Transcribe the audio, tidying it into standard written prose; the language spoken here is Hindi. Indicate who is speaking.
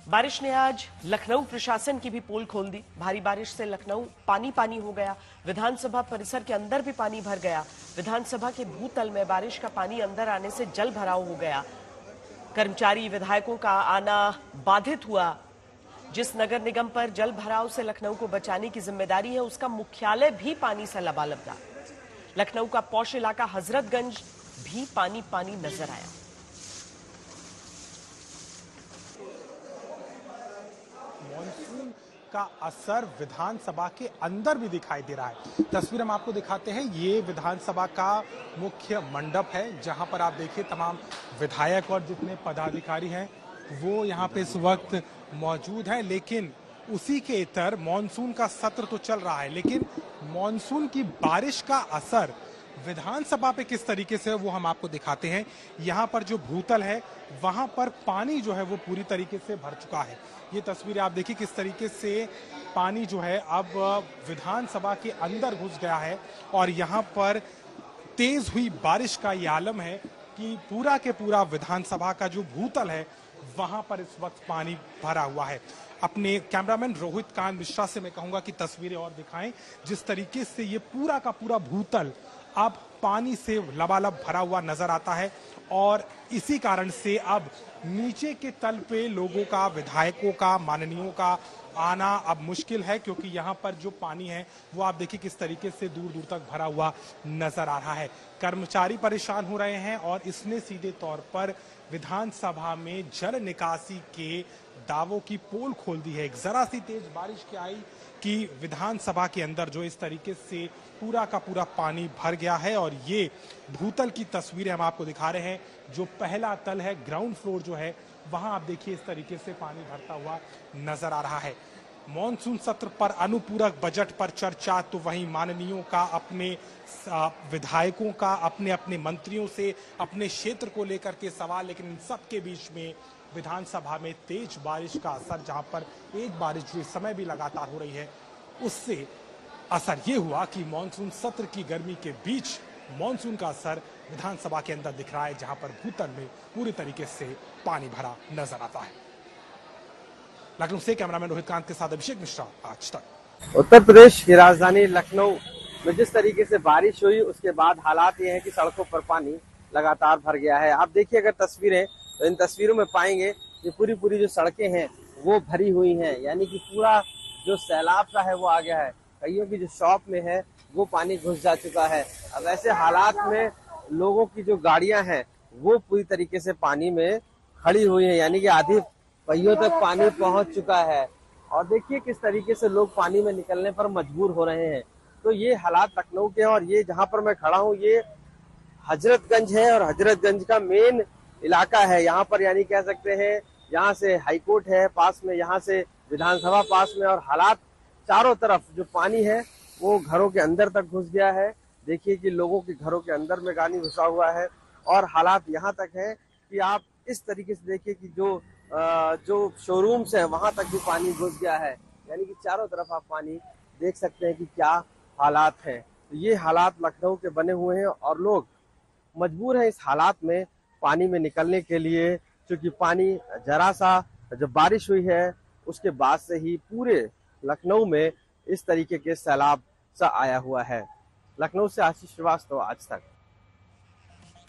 Speaker 1: बारिश ने आज लखनऊ प्रशासन की भी पोल खोल दी। भारी बारिश से लखनऊ पानी पानी हो गया। विधानसभा परिसर के अंदर भी पानी भर गया। विधानसभा के भूतल में बारिश का पानी अंदर आने से जल भराव हो गया। कर्मचारी विधायकों का आना बाधित हुआ। जिस नगर निगम पर जल भराव से लखनऊ को बचाने की जिम्मेदारी है, उसका मुख्यालय भी पानी से लबालब था। लखनऊ का पौष इलाका हजरतगंज भी पानी पानी नजर आया।
Speaker 2: मॉनसून का असर विधानसभा के अंदर भी दिखाई दे रहा है। तस्वीर हम आपको दिखाते हैं। ये विधानसभा का मुख्य मंडप है, जहां पर आप देखिए तमाम विधायक और जितने पदाधिकारी हैं वो यहाँ पे इस वक्त मौजूद हैं। लेकिन उसी के इतर मॉनसून का सत्र तो चल रहा है, लेकिन मॉनसून की बारिश का असर विधानसभा पे किस तरीके से वो हम आपको दिखाते हैं। यहाँ पर जो भूतल है वहां पर पानी जो है वो पूरी तरीके से भर चुका है। ये तस्वीरें आप देखिए किस तरीके से पानी जो है अब विधानसभा के अंदर घुस गया है और यहाँ पर तेज हुई बारिश का ये आलम है कि पूरा के पूरा विधानसभा का जो भूतल है वहां पर इस वक्त पानी भरा हुआ है। अपने कैमरामैन रोहित कांत मिश्रा से मैं कहूंगा कि तस्वीरें और दिखाएं, जिस तरीके से ये पूरा का पूरा भूतल अब पानी से लबालब भरा हुआ नजर आता है और इसी कारण से अब नीचे के तल पे लोगों का, विधायकों का, माननीयों का आना अब मुश्किल है, क्योंकि यहाँ पर जो पानी है वो आप देखिए किस तरीके से दूर दूर तक भरा हुआ नजर आ रहा है। कर्मचारी परेशान हो रहे हैं और इसने सीधे तौर पर विधानसभा में जल निकासी के दावों की पोल खोल दी है। एक जरा सी तेज बारिश क्या आई कि विधानसभा के अंदर जो इस तरीके से पूरा का पूरा पानी भर गया है और ये भूतल की तस्वीरें हम आपको दिखा रहे हैं। जो पहला तल है, ग्राउंड फ्लोर जो है, वहां आप देखिए इस तरीके से पानी भरता हुआ नजर आ रहा है। मॉनसून सत्र पर अनुपूरक बजट पर चर्चा, तो वहीं माननीयों का, अपने विधायकों का, अपने अपने मंत्रियों से अपने क्षेत्र को लेकर के सवाल, लेकिन इन सब के बीच में विधानसभा में तेज बारिश का असर, जहां पर एक बारिश जो इस समय भी लगातार हो रही है, उससे असर ये हुआ कि मॉनसून सत्र की गर्मी के बीच मॉनसून का असर विधानसभा के अंदर दिख रहा है, जहां पर भूतल में पूरी तरीके से पानी भरा नजर आता है। लखनऊ से कैमरामैन रोहित कांत के साथ अभिषेक मिश्रा, आज तक।
Speaker 3: उत्तर प्रदेश की राजधानी लखनऊ में जिस तरीके से बारिश हुई, उसके बाद हालात ये हैं कि सड़कों पर पानी लगातार भर गया है। आप देखिए अगर तस्वीरें, तो इन तस्वीरों में पाएंगे कि पूरी जो सड़कें हैं वो भरी हुई हैं, यानी कि पूरा जो सैलाब सा है वो आ गया है। कईयों की जो शॉप में है वो पानी घुस जा चुका है। अब ऐसे हालात में लोगों की जो गाड़ियां हैं वो पूरी तरीके से पानी में खड़ी हुई है, यानी कि आधी पहियों तक पानी पहुंच चुका है। और देखिए किस तरीके से लोग पानी में निकलने पर मजबूर हो रहे हैं। तो ये हालात लखनऊ के, और ये जहां पर मैं खड़ा हूँ ये हजरतगंज है और हजरतगंज का मेन इलाका है। यहाँ पर यानी कह सकते हैं यहाँ से हाईकोर्ट है पास में, यहाँ से विधानसभा पास में, और हालात चारों तरफ जो पानी है वो घरों के अंदर तक घुस गया है। देखिए कि लोगों के घरों के अंदर में पानी घुसा हुआ है और हालात यहाँ तक है कि आप इस तरीके से देखिए कि जो शोरूम्स है वहां तक भी पानी घुस गया है, यानी कि चारों तरफ आप पानी देख सकते हैं कि क्या हालात हैं। तो ये हालात लखनऊ के बने हुए हैं और लोग मजबूर हैं इस हालात में पानी में निकलने के लिए, क्योंकि पानी जरा सा जब बारिश हुई है उसके बाद से ही पूरे लखनऊ में इस तरीके के सैलाब सा आया हुआ है। लखनऊ से आशीष श्रीवास्तव, आज तक।